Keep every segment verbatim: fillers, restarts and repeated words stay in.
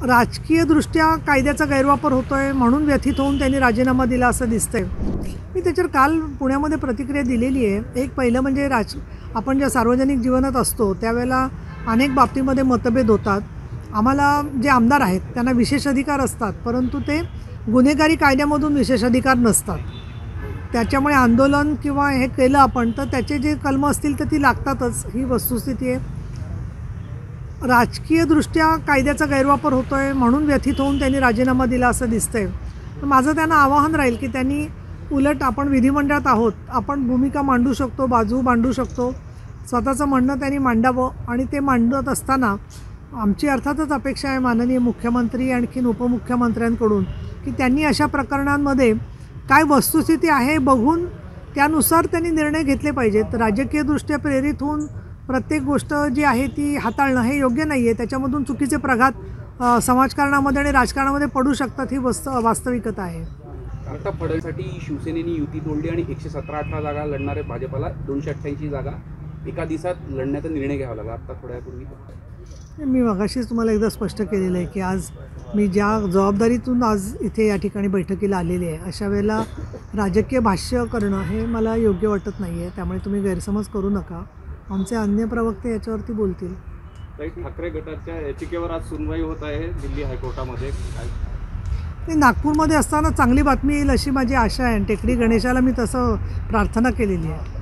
राजकीयदृष्ट्या कायद्याचा गैरवापर होतोय म्हणून व्यथित होऊन त्यांनी राजीनामा दिला असं दिसतंय। मी त्याच्यावर काल पुण्यामध्ये प्रतिक्रिया दिलेली आहे। एक पहिलं म्हणजे राज आपण ज्या सार्वजनिक जीवनात असतो त्यावेळेला अनेक बाबतीमध्ये मतभेद होतात। आम्हाला जे आमदार आहेत त्यांना विशेष अधिकार असतात, परंतु ते गुन्हेगारी कायद्यामधून विशेष अधिकार नसतात। त्याच्यामुळे आंदोलन किंवा हे केलं आपण तर त्याचे जे कलम असतील तर ती लागतातच, ही वस्तुस्थिती आहे। राजकीयदृष्ट्या कायद्याचा गैरवापर होतोय म्हणून व्यथित होऊन त्यांनी राजीनामा दिला असं दिसतंय। माझं त्यांना आवाहन राहील की त्यांनी उलट आपण विधिमंडळात आहोत, आपण भूमिका मांडू शकतो, बाजू मांडू शकतो, स्वतःचं म्हणणं त्यांनी मांडावं। आणि ते मांडत असताना आमची अर्थातच अपेक्षा आहे माननीय मुख्यमंत्री आणखीन उपमुख्यमंत्र्यांकडून की त्यांनी अशा प्रकरणांमध्ये काय वस्तुस्थिती आहे बघून त्यानुसार त्यांनी निर्णय घेतले पाहिजेत। राजकीयदृष्ट्या प्रेरित होऊन प्रत्येक गोष्ट जी आहे ती हाताळणं हे योग्य नाही आहे। त्याच्यामधून चुकीचे प्रघात समाजकारणामध्ये आणि राजकारणामध्ये पडू शकतात, ही वस्त वास्तविकता आहे। आता फडणवीससाठी शिवसेनेने युती तोडली आणि एकशे सतरा अठरा जागा लढणारे भाजपला दोनशे अठ्ठ्याऐंशी जागा एका दिवसात लढण्याचा निर्णय घ्यावा लागला। आता थोड्या वेळापूर्वी मी मगाशीच तुम्हाला एकदा स्पष्ट केलेलं आहे की आज मी ज्या जबाबदारीतून आज इथे या ठिकाणी बैठकीला आलेली आहे, अशा वेळेला राजकीय भाष्य करणं हे मला योग्य वाटत नाही आहे। त्यामुळे तुम्ही गैरसमज करू नका, आमचे अन्य प्रवक्ते याच्यावरती बोलतील। ठाकरे गटाच्या याचिकेवर आज सुनवाई होत आहे दिल्ली हायकोर्टामध्ये। ते नागपूरमध्ये असताना चांगली बातमी येईल अशी माझी आशा आहे। टेकडी गणेशाला मी तसं प्रार्थना केलेली आहे।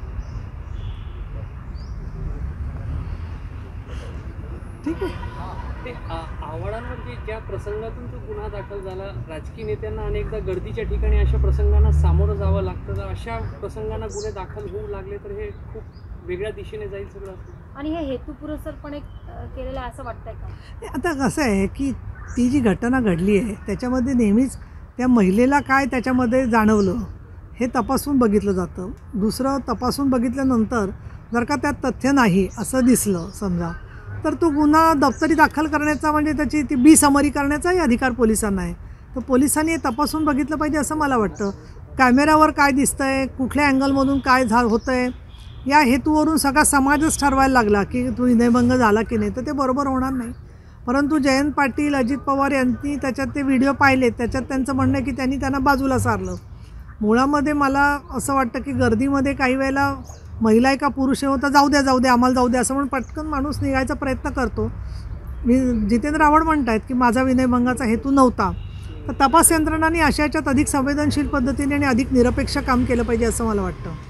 ठीक आहे। ते आव्हाडांमध्ये ज्या प्रसंगातून तो गुन्हा दाखल झाला, राजकीय नेत्यांना अनेकदा गर्दीच्या ठिकाणी अशा प्रसंगांना सामोरं जावं लागतं, तर अशा प्रसंगांना गुन्हे दाखल होऊ लागले तर हे खूप वेगळ्या दिशेने जाईल सगळं। आणि हे हेतुपुरस्सरपणे केलेलं असं वाटतंय का? आता कसं आहे की ती जी घटना घडली आहे त्याच्यामध्ये नेहमीच त्या महिलेला काय त्याच्यामध्ये जाणवलं हे तपासून बघितलं जातं। दुसरं तपासून बघितल्यानंतर जर का त्यात तथ्य नाही असं दिसलं समजा, तर तो गुन्हा दप्तरी दाखल करण्याचा म्हणजे त्याची ती बी समरी करण्याचाही अधिकार पोलिसांना आहे। तर पोलिसांनी हे तपासून बघितलं पाहिजे असं मला वाटतं। कॅमेऱ्यावर काय दिसतंय, कुठल्या अँगलमधून काय झा होतं आहे या हेतूवरून सगळा समाजच ठरवायला लागला की तो विनयभंग झाला की नाही, तर ते बरोबर होणार नाही। परंतु जयंत पाटील, अजित पवार यांनी त्याच्यात ते व्हिडिओ पाहिले, त्याच्यात त्यांचं म्हणणं आहे की त्यांनी त्यांना बाजूला सारलं। मुळामध्ये मला असं वाटतं की गर्दीमध्ये काही वेळेला महिला आहे का पुरुष आहे होता, जाऊ द्या जाऊ द्या आम्हाला जाऊ द्या असं म्हणून पटकन माणूस निघायचा प्रयत्न करतो। मी जितेंद्र आव्हाड म्हणत आहेत की माझा विनयभंगाचा हेतू नव्हता, तर तपास यंत्रणांनी अशा याच्यात अधिक संवेदनशील पद्धतीने आणि अधिक निरपेक्ष काम केलं पाहिजे असं मला वाटतं।